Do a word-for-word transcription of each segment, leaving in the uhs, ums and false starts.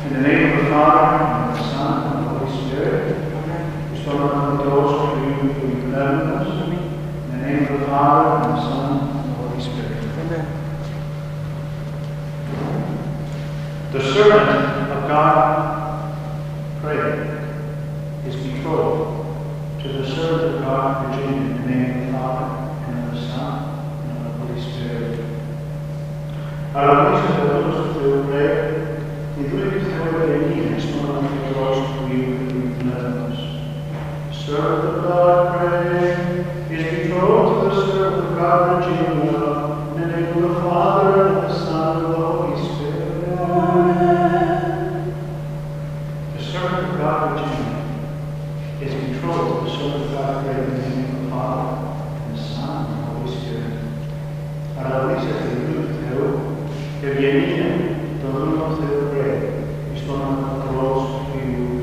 In the name of the Father, and of the Son, and of the Holy Spirit. Restore unto those who you who love us. In the name of the Father, and the Son, and the Holy Spirit. Amen. The servant of God prayed, is betrothed to the servant of God, Virginia, in the name of the Father, and of the Son, and of the Holy Spirit. A la luz de todos te prayed, y tú que te voy a venir, es no me cross to you and the servant of God prayed, is betrothed to the servant of God, Virginia, in the name of the Father, and of the Son, and of the Holy Spirit. Amen. The servant of God, Virginia, is betrothed to the servant of God prayed, in the name of the Father, and the Son, and the Holy Spirit. A la luz de luz que viene, todo el mundo se pray, restore unto those to you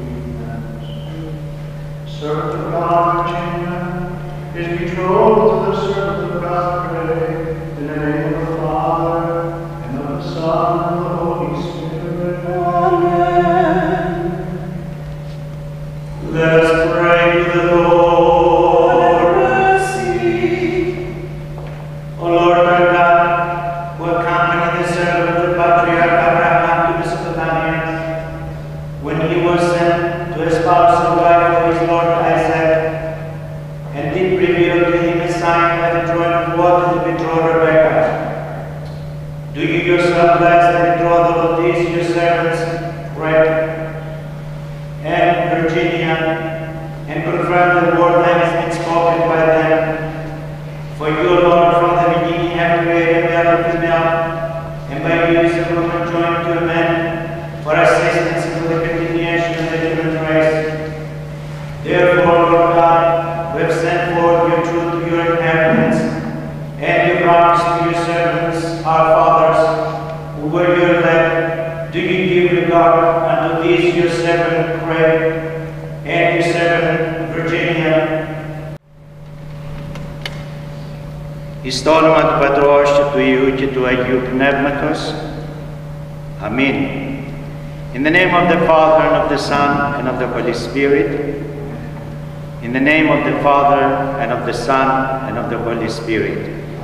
who servant of God, Virginia, is betrothed to the servant of God, pray, in the name of the Father, and of the Son, and of the Holy Spirit. Amen. Let us pray to the Lord. Mercy. O Lord our God, who accompanied the servant of the patriarch Abraham to Mesopotamia, when he was sent to espouse a wife for his lord Isaac, and did reveal to him a sign by the drawing of water to betroth Rebekah. Do you yourself bless the betrothal of these your servants, Fred and Virginia, and confirm the word that has been spoken by them? For you, Lord, from the beginning have created male and female, and by you is a woman joined to a man for assistance in the continuation of the human race. Therefore, Lord God, who have sent forth your truth to your inheritance, and you promised to your servants, our fathers, who were your elect, do you give regard unto these your servant Craig, and your servant Virginia, εις το όνομα του Πατρός και του Υιού και του Αγίου Πνεύματος. Amen. In the name of the Father, and of the Son, and of the Holy Spirit. In the name of the Father, and of the Son, and of the Holy Spirit.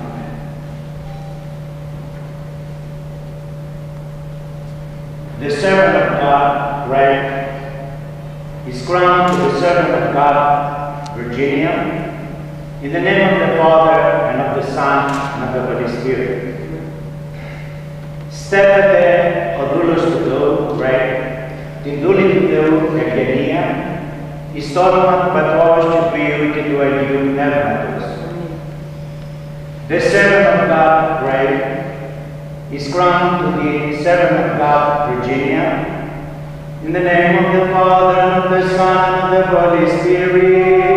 The servant of God, Greg, is crowned to the servant of God, Virginia, in the name of the Father, and of the Son, and of the Holy Spirit. Στέφεται ο δούλος του Θεού, Greg, την δούλη του Θεού, Ευγενία, εις το όνομα του Πατρός και του Υιού και του Αγίου Πνεύματος. The servant of God, Greg, is crowned to the servant of God, Virginia, in the name of the Father, and of the Son, and of the Holy Spirit.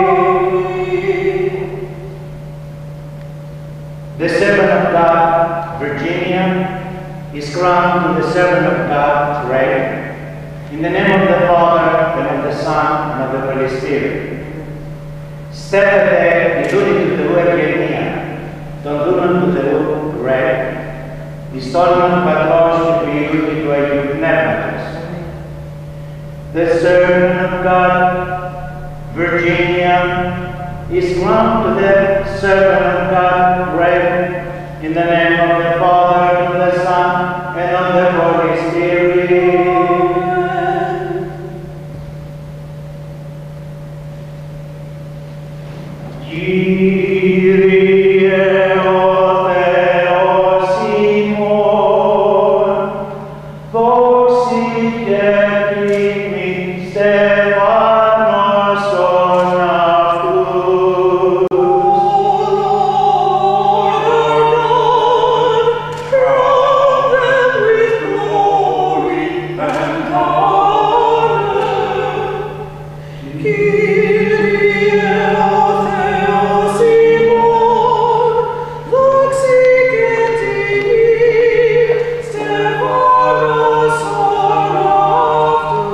The servant of God, Virginia, is crowned to the servant of God, Greg, in the name of the Father, and of the Son, and of the Holy Spirit. Στέφεται η δούλη του Θεού Ευγενία, των δούλων του Θεού, Greg, εις το όνομα του Πατρός και του Υιού και του Αγίου Πνεύματος. The servant of God, Virginia, is crowned to the servant of God, Greg, in the name of the